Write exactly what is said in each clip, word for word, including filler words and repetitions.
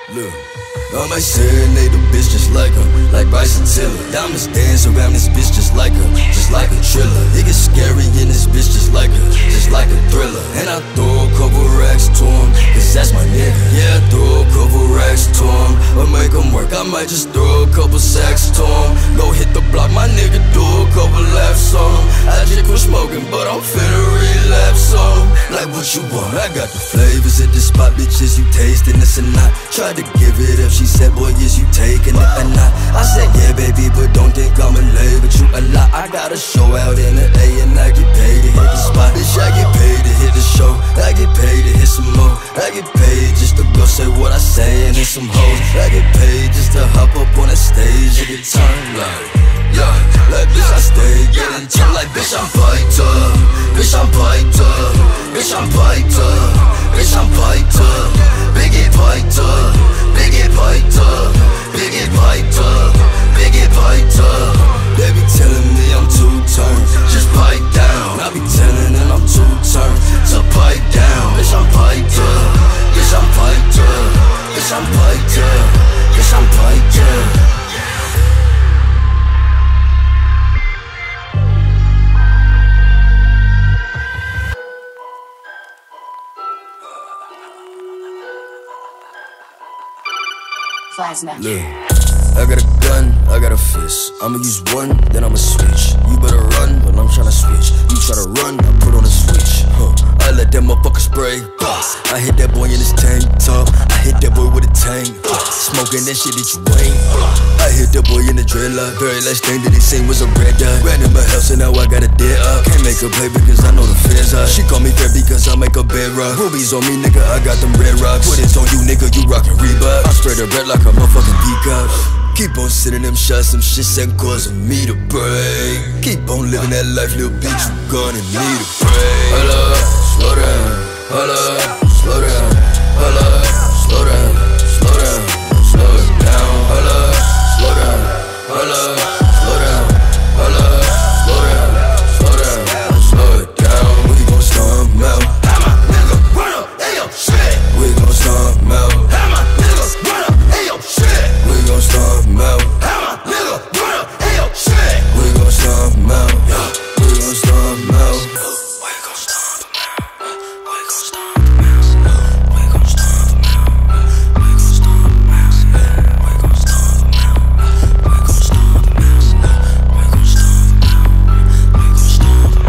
Look, I might serenade a bitch just like her, like Bryson Tiller. Diamonds dance around this bitch just like her, just like a thriller. It gets scary in this bitch just like her, just like a thriller. And I throw a couple racks to him, cause that's my nigga. Yeah, I throw a couple racks to him, but make him work. I might just throw a couple sacks to him. Go hit the block, my nigga do a couple laps on him. I just quit smoking, but I'm finna relapse on him. Like what you want, I got the flavors at the spot, bitches, you tasting this or not? Tried to give it up, she said, boy, is you taking it or not? I said, yeah, baby, but don't think I'ma lay with you a lot. I got a show out in the A and I get paid to hit the spot. Bitch, I get paid to hit the show, I get paid to hit some more. I get paid just to go say what I say and hit some hoes. I get paid just to hop up on the stage and get turned like, yeah, like bitch, I stay getting turned like, bitch, I'm piped up, bitch, I'm piped up, bitch, I'm piped up, bitch, I'm piped up, big get piped up, big get piped up, big get piped up, big get piped up. They be telling me I'm too turned, just pipe down. I be telling them I'm too turned to pipe down. Bitch, I'm piped up, bitch, I'm piped up, bitch, I'm piped up, bitch, I'm piped up. Look, I got a gun, I got a fist. I'ma use one, then I'ma switch. You better run when I'm tryna switch. You try to run, I put on a switch. Huh. I let that motherfucker spray. I hit that boy in his tank top. I hit that boy with a tank. Smoking that shit that you ain't. I hit that boy in the dreadlock. Very last thing that he seen was a red dot. Ran in my house and now I got a dead up. Can't make her play because I know the feds are. She call me fair because I make a bedrock. Rubies on me, nigga, I got them red rocks. Put it on you, nigga, you rockin' Reebok. I straight up red like a motherfucking peacock. Keep on sitting them shots, some shit ain't causing me to break. Keep on living that life, little bitch, you gonna need a break. Hold up, slow down, hold up, slow down, hold up, slow down, slow down, slow it down, hold up, slow down, hold up, slow down, hold up, slow down, slow down, slow it down. We gon' storm out. Have my nigga run up, ayo, shit. We gon' storm out. Have my nigga run up, ayo, shit. We gon' storm out. Have my nigga run up, ayo, shit. We gon' storm out. We gon' storm out. We gon' storm out. We gon' storm out. We gon' storm out. We gon' storm out. We gon' storm out. We gon' storm out. We gon' storm out. We gon' storm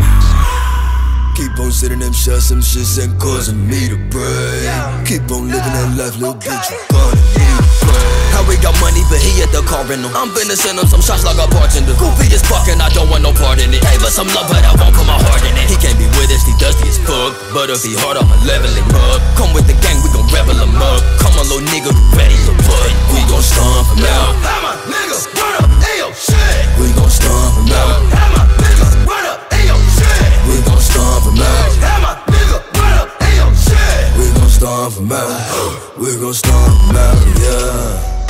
out. Keep on sitting them shots, some shit ain't causing me to break. Keep on living that life, little bitch, you gonna need a break. How we got money, but he at the car rental. I'm finna send him some shots like a bartender. Goofy as fuck and I don't want no part in it. Gave us some love, but I won't put my heart in it. He can't be with us, he dusty as fuck. But if he hard, I'ma level him up. Come with the gang, we gon' rebel him up. Come on, little nigga, we ready to put. We gon' stomp him out. Have my nigga run up, ayo, shit. We gon' stomp him out. Have my nigga run up, ayo, shit. We gon' stomp him out. Have my nigga run up, ayo, shit. We gon' stomp him out. We gon' stomp him out, yeah.